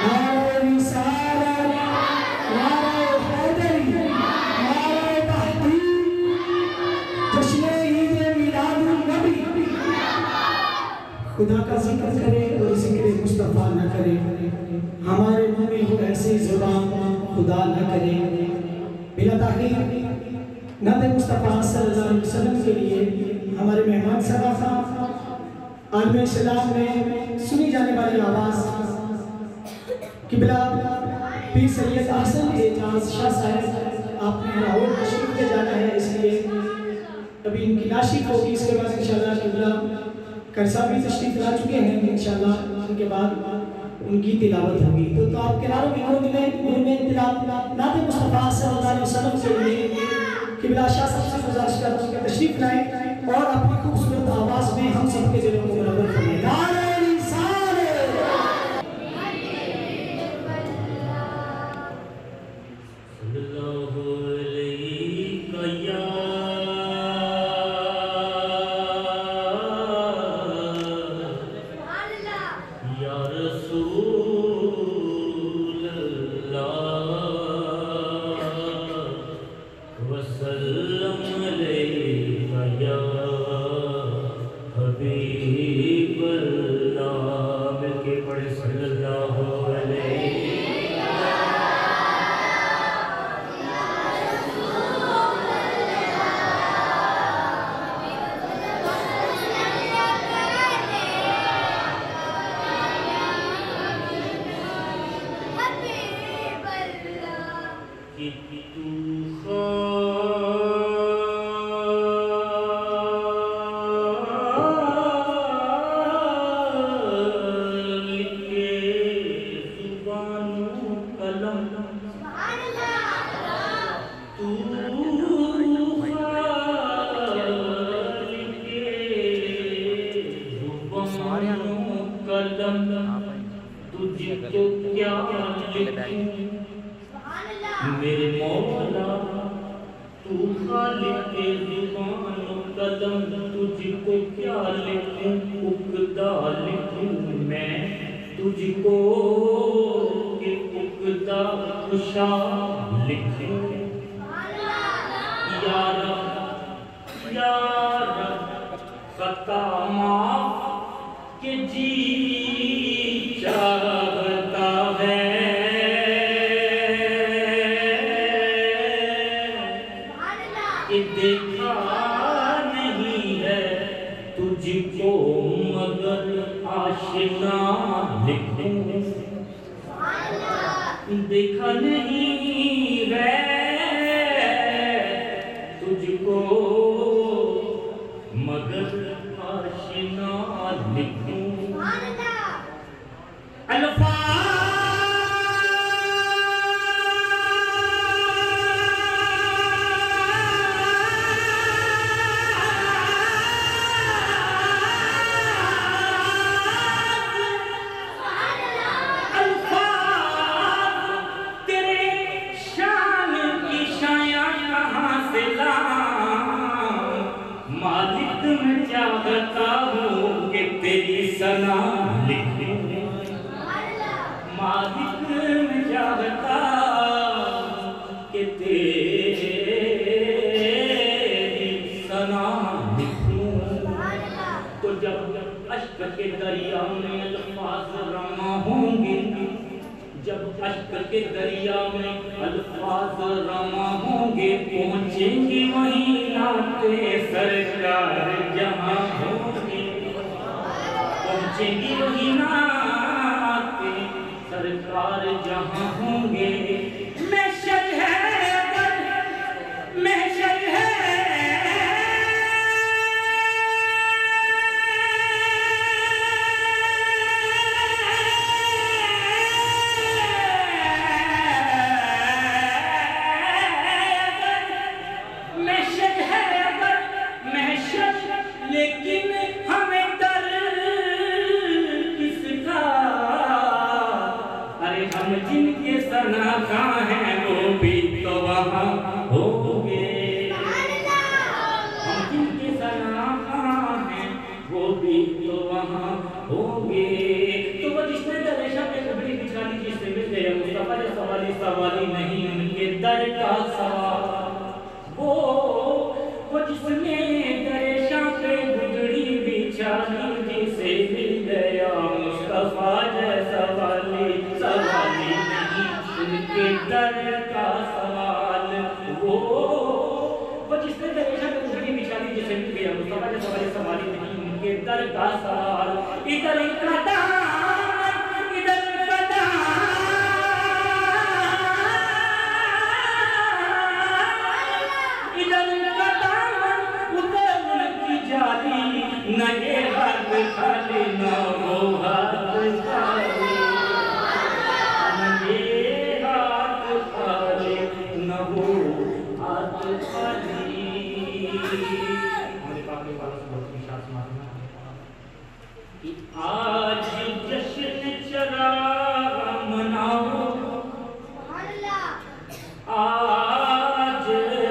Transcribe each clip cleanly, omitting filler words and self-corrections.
खुदा का जिक्र करे और जिक्र मुस्तफ़ा न करे, हमारे मुँह में हो ऐसी ज़ुबान खुदा न करे। बिला ताक़ीद नबी मुस्तफ़ा सल्लल्लाहु अलैहि वसल्लम के लिए हमारे मेहमान सराफ़ा आलम इस्लाम में सुनी जाने वाली आवाज़ किबला पीर सैयद अहसन एजाज शाह साहब आपने लाहौर तशरीफ़ ले जाना है, इसलिए अभी इनकी नाशिक होगी। इसके बाद इंशाअल्लाह किबला करसा भी तशरीफ़ ला चुके हैं, इंशाअल्लाह उनके बाद उनकी तिलावत होगी। तो आप किनारों में तिलावत नाते मुस्तफ़ा सल्लल्लाहु अलैहि वसल्लम के लिए किबला शाह साहब से गुजारिश करता हूं कि तशरीफ़ लाएं और अपनी खूबसूरत आवाज़ में हम सबके दिलों को मुनव्वर फरमाएं। मेरे मौला तू खालिक ज़ुबान कदम, तुझको क्या लिखूं उक्दा लिखूं मैं तुझको कि उक्दा खुशा लिखूं। या रब खता माफ के जी चाहता है, देखा नहीं है तुझको मगर आशिना लिखूं। देखा नहीं है तुझको मगर आशिना लिखूं। चाहता हूँ कि तेरी सना लिखूं, मालिक मैं चाहता कि तेरी सना लिखूं। तो जब अश्क के दरिया में अल्फाज रमा होंगे, जब अश्क के दरिया में अल्फाज रमा होंगे, पहुँचेंगे वहीं नाते सरकार जहाँ होंगे, पहुँचेंगी वहीं नाते सरकार जहाँ होंगे। महशर है महशर है लेकिन हमें डर किसका? अरे हम जिनके सनाखा हैं वो भी तो वहाँ होंगे, हम जिनके सनाखा हैं वो भी तो वहाँ होंगे। तो वो जिसने दरेशा पे कपड़े बिछा दी, जिसने मुस्तफा सवाली सवाली नहीं उनके दर का सवाल। वो जिसने दरेशा पे गुजरी बिछाली जिसे मिल गया मुस्तफा जैसा वाली सवाली नहीं उनके दर का सवाल। वो जिसने दरेशा पे गुजरी बिछाली जिसे मिल गया मुस्तफा जैसा वाली सवाली नहीं उनके दर का सवाल। इधर इनका दामन इधर इनका दामन इधर इनका दामन उधर उनकी जाली न ये हाथ खाली न वो हाथ खाली न ये हाथ खाली न वो हाथ खाली। आज जश्न चराग मनाओ आज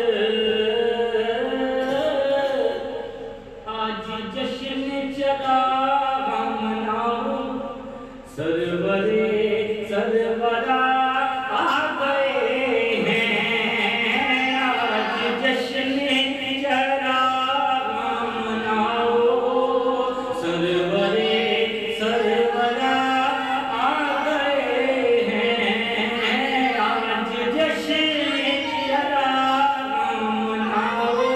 जश्न चराग मनाओ सरवरे सरवरा आ गए हैं। आज जश्न चराग मनाओ सरवरे सरवरा आ गए हैं। आज जश्न चराग मनाओ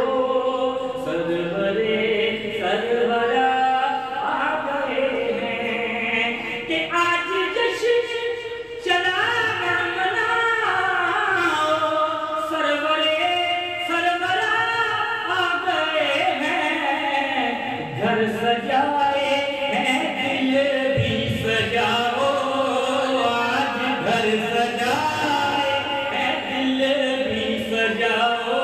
सरवरे सरवरा आ गए हैं कि आज जश्न चराग मनाओ सरवरे सरवरा आ गए हैं। घर सजाए हैं दिल भी सजाओ आज घर सजाए हैं दिल भी सजाओ।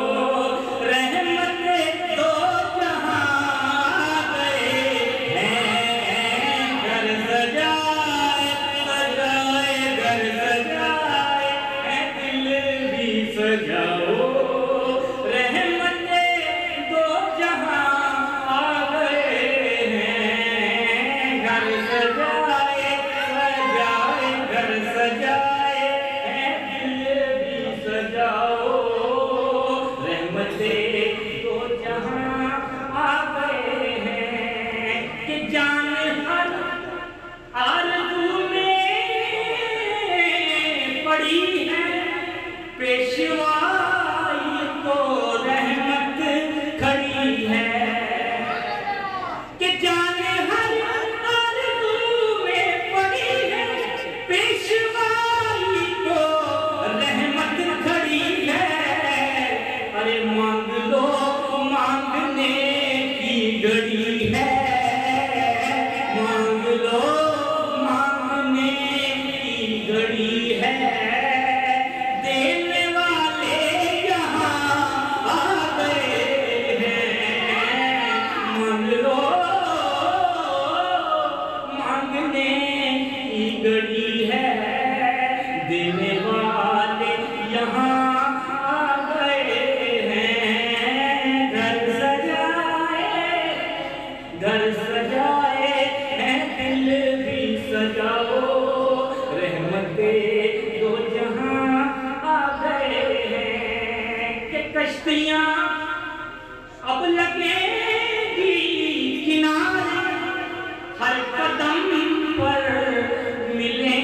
रहमत दो जहां आ गए हैं। घर सजाए सजाए घर सजाए हैं दिल भी सजाओ। रहमत दो जहां आ गए हैं। घर सजाए सजाए घर सजाए हैं दिल भी सजाओ। रहमते दो जहां आ गए हैं कि जान हर आरज़ू में पड़ी है पेशवाई तो रहमत खड़ी है कि जाने हर आरज़ू में पड़ी है पेशवाई तो रहमत खड़ी है। अरे मांग लो मांगने की घड़ी है। मांग लो मांगने की घड़ी है। देने वाले यहाँ आ गए हैं। मांग लो मांगने की घड़ी है। देने वाले यहाँ आ गए हैं। घर सजाए हैं दिल भी सजाओ। रहमते दो जहां आ गए हैं कि कश्तियां अब लगेगी किनारे हर कदम पर मिलेंगे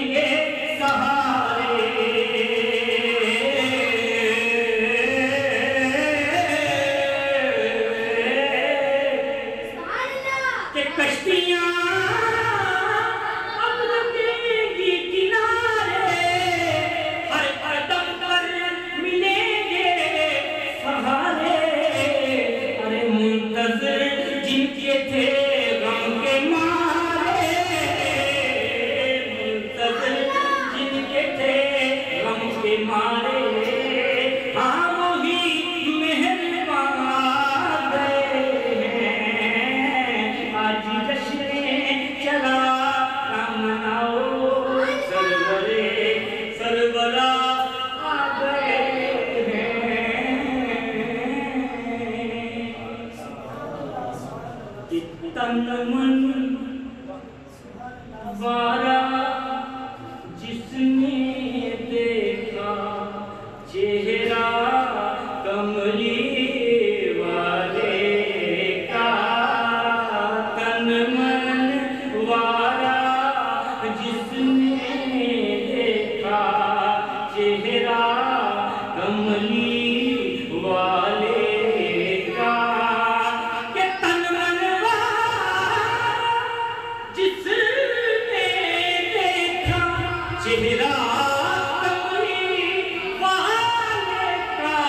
जिसने देखा चेहरा कमली वाले का के तन मनवा जिसने देखा चेहरा कमली वाले का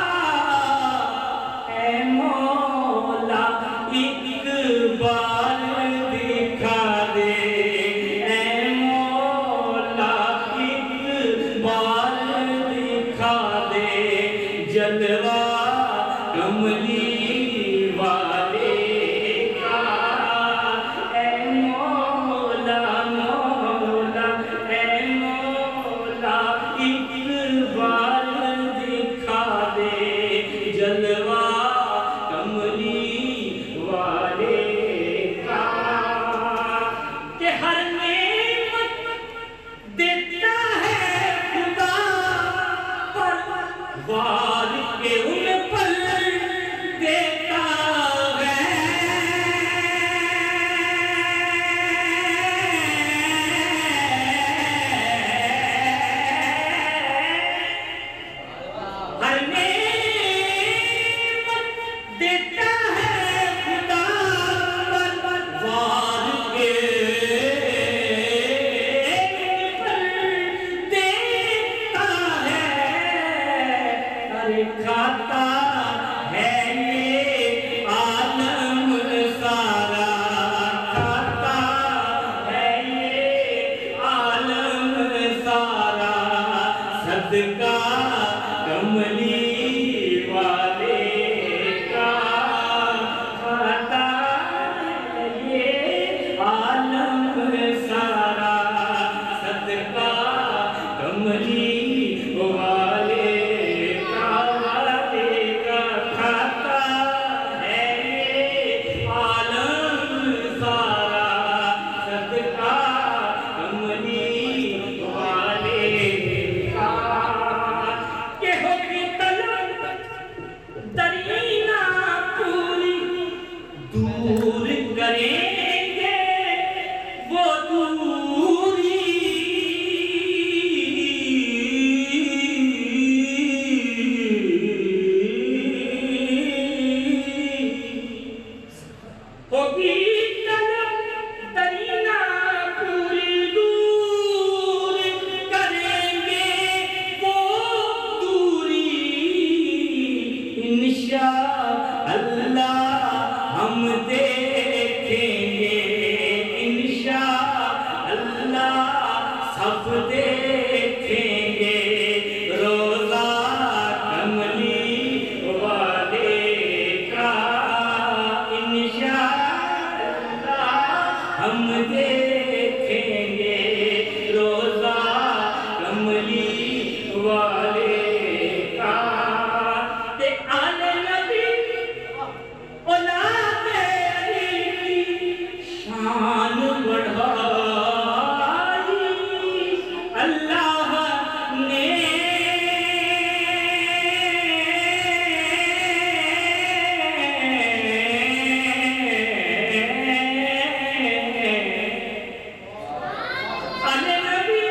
ऐ मौला एक बार दिखा दे ऐ मौला एक बार दिखा दे जलवा कमली वाले का ऐ मौला मौला ऐ मौला एक बार दिखा दे जलवा कमली वाले का के हर नेमत देता है खुदा पर वार के उन पर देता है हर नेमत देता है खुदा पर वार के पर देता है अरे खाता है ये आलम सारा खाता है ये आलम सारा सदका कमली वाले का खाता है ये आलम सारा सदका कमली वाले का खाता है ये आलम सारा सदका कमली वाले का के होगी तलब दरीना पूरी दूर करेंगे वो दूरी होगी तलब दरीना पूरी दूर करेंगे वो दूरी इंशाअल्लाह हम देखेंगे इंशाअल्लाह सब देखेंगे रोज़ा कमली वाले का इंशाअल्लाह हम देखेंगे रोज़ा कमली वाले का ते आले नबी औलाद अली की शान बढ़ाई अल्लाह ने आले नबी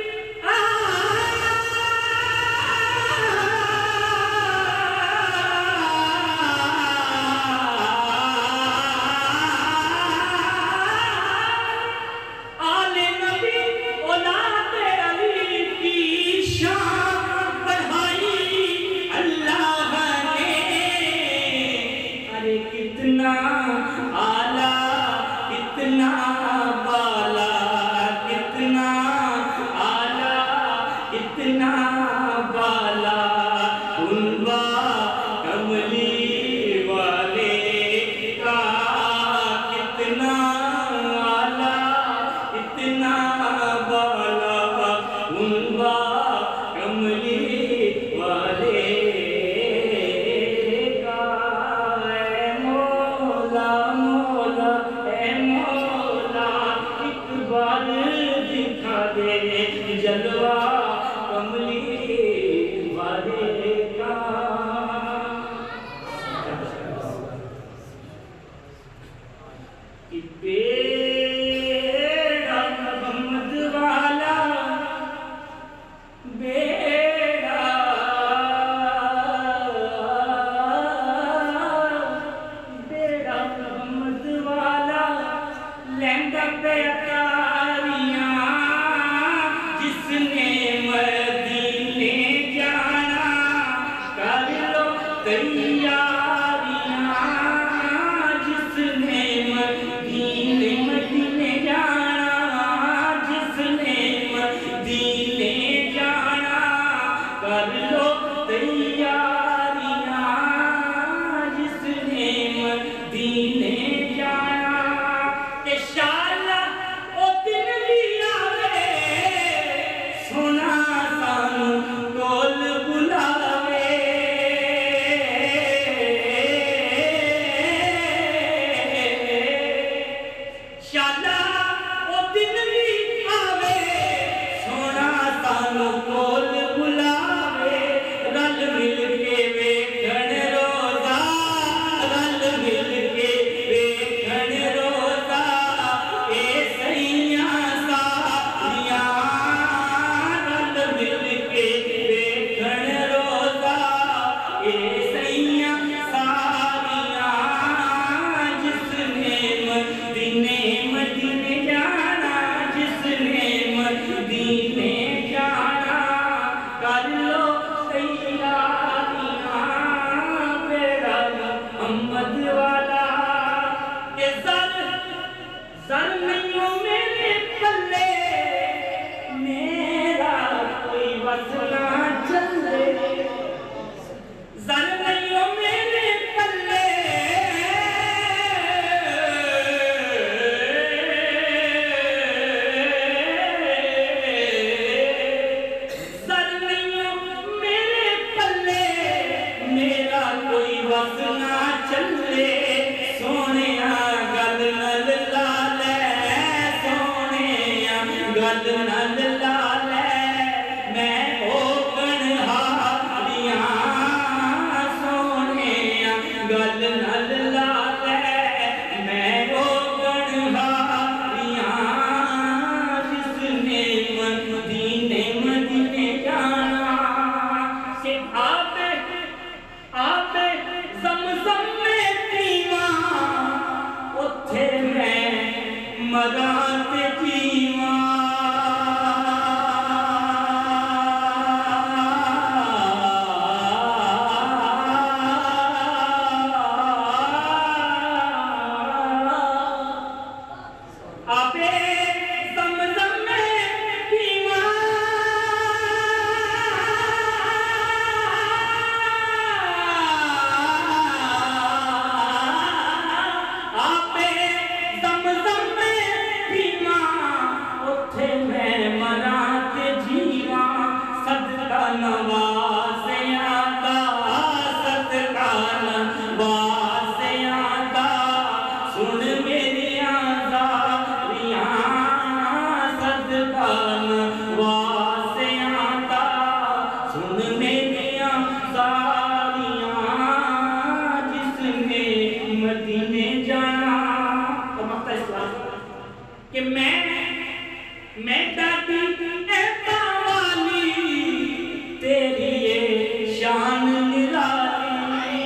आले नबी औलाद अली की शान बढ़ाई अल्लाह ने अरे कितना आला कितना बाला कितना आला कितना बाला उनवा कमली वाले का कितना आला कितना बाला उनवा कमली वाले का ऐ मौला मौला ऐ मौला एक बार दिखा दे जलवा कमली वाले का कि बेड़ा मोहम्मद मदीने जाना कर लो तैयारियां जिसने मदीने जाना के शाला ओ दिन भी आवे सोना सानू कोल बुलावे शाला ओ दिन भी आवे सोना सानू कोल बुलावे रल मिल के वेखण रोज़ा रल मिल के वेखण रोज़ा ए सैयां सारियां रल मिल के वेखण रोज़ा ए सैयां सारियां जिसने मदीने जाना जिसने मदीने जाना कर लो तैयारियां बेड़ा मोहम्मद वाला के सर नहीं हो मेरे पल्ले मेरा कोई वसना चले सर नहीं हो मेरे पल्ले सर नहीं हो मेरे पल्ले मेरा कोई वसना चले सोनिया गल नल लाले सोनिया गल नल लाले मैं ओ कन्हारियां सोनिया गल नल लाले मैं ओ कन्हारियां जिसने मदीने जाना से आपे ज़मज़म में पीवा उथे मैं मरा ते जीवा आपे ज़मज़म में पीवा आपे ज़मज़म में पीवा उथे मैं मरा ते जीवा सदका नवाज़ियां दा सदका नवाज़ियां दा सुन मेरियां ज़ारियां सदका नवाज़ियां दा सुन मेरियां ज़ारियां जिसने मदीने जाना और मक्ता इस्लाम कि मैं दादी ऐसा वाली तेरी ये शान निराली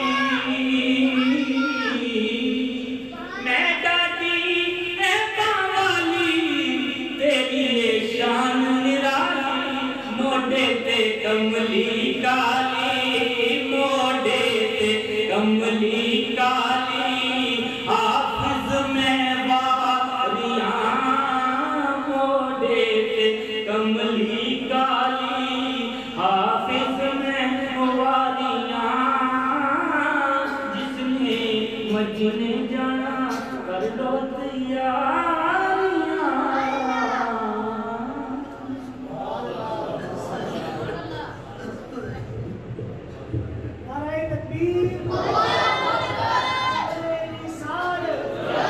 मैं दादी ऐसा वाली तेरी ये शान निराली मोढे ते कमली काली मोढे ते कमली काली हाफिज़ में वारियां मोढे ते कमली काली हाफिज़ में वारियां जिसने मदीने जाना कर लो तैयारियां नारे तकबीर नारे रिसालत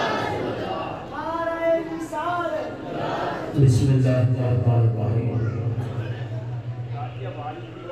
नारे रिसालत बिस्मिल्लाहिर्रहमानिर्रहीम